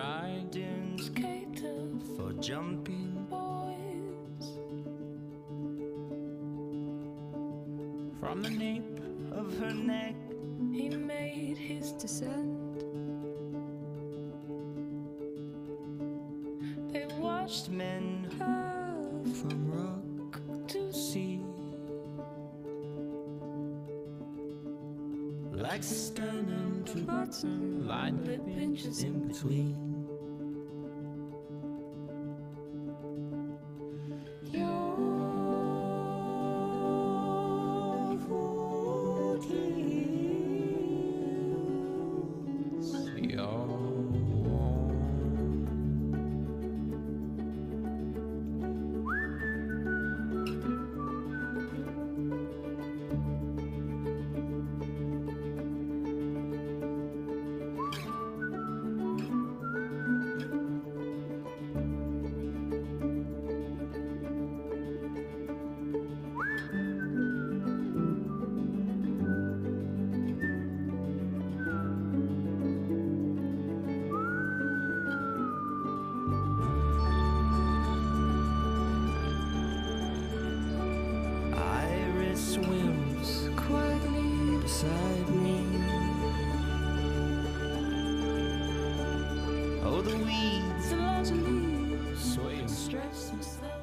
dry dunes cater for jumping boys. From the nape of her neck he made his descent. They watched men hurl from rock to sea, like stern and bottom line lip pinches in between. Swims quietly beside me. Oh, the weeds, the large leaves sway and stretch themselves.